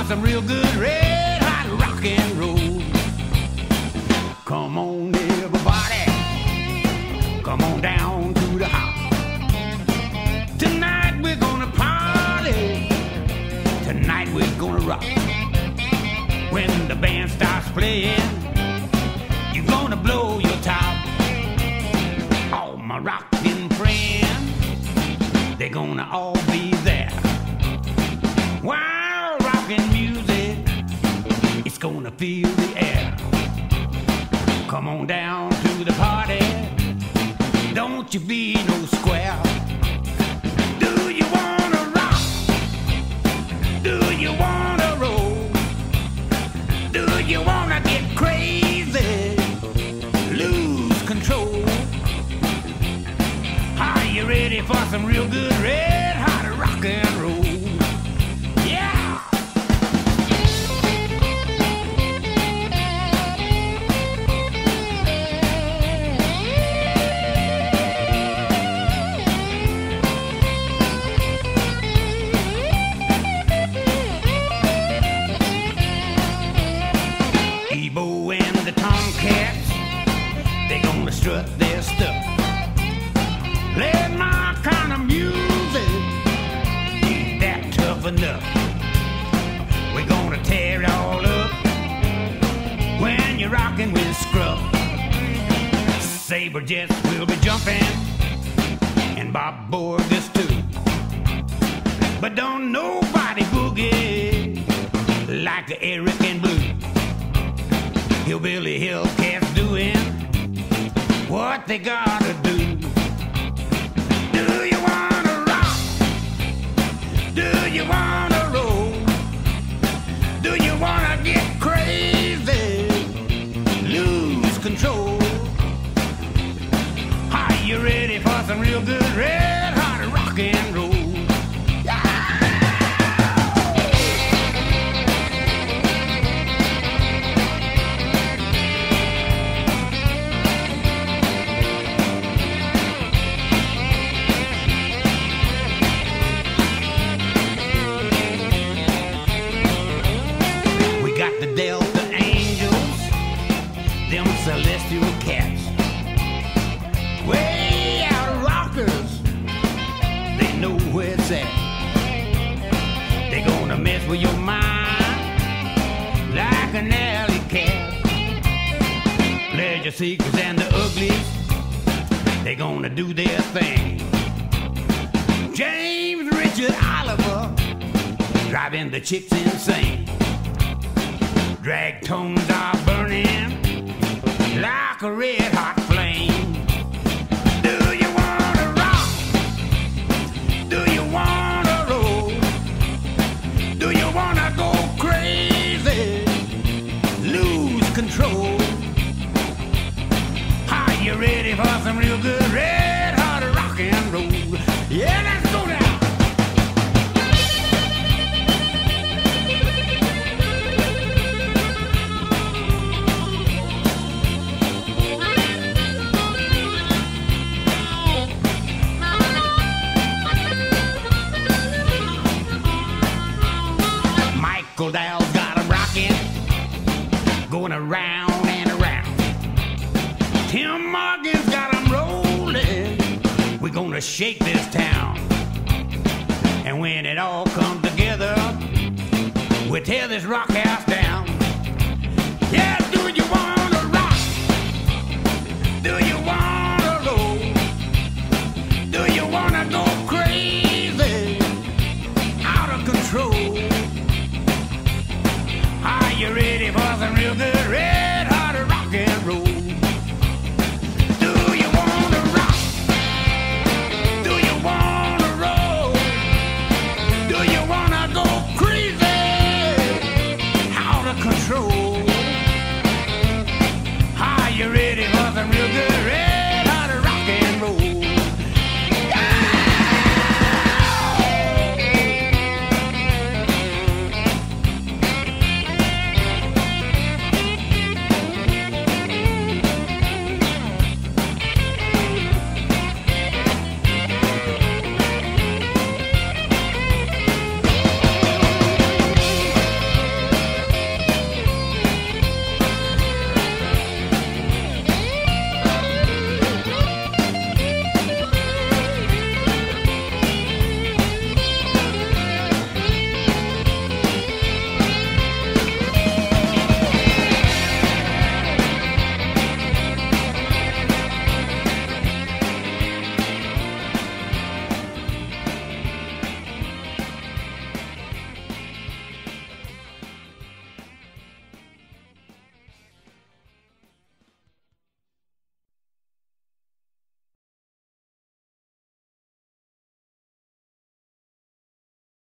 some real good red hot rock and roll. Come on, everybody, come on down to the house. Tonight we're gonna party, tonight we're gonna rock. When the band starts playing, you're gonna blow your top. All my rockin' friends, they're gonna all be there. While rockin' music, it's gonna fill the air. Come on down to the party, don't you be no square. Do you wanna rock? Do you wanna roll? Do you wanna get crazy? Lose control? Are you ready for some real good red hot rock and roll? Yeah! Ebo and the Tomcats, they gonna strut their stuff. Play my kind of music, ain't that tough enough? We're gonna tear it all up when you're rockin' with Scrub. Saber Jets will be jumping, and Bob Borges too. But don't nobody boogie like Eric and Blue. Hillbilly Hellcats doing what they gotta do. Do you wanna rock? Do you wanna roll? Do you wanna get crazy? Lose control? Are you ready for some real good red hot rock and roll? The Delta Angels, them celestial cats, way out rockers, they know where it's at. They gonna mess with your mind like an alley cat. Pleasure seekers and the uglies, they gonna do their thing. James Richard Oliver, driving the chicks insane. Drag tones are burning like a red hot flame. Do you wanna rock? Do you wanna roll? Do you wanna go crazy? Lose control? Are you ready for some real good red hot rock and roll? Yeah, let's go now. Dow's got 'em rockin', going around and around. Tim Morgan's got 'em rollin', we're gonna shake this town. And when it all comes together, we'll tear this rock house down. Yeah!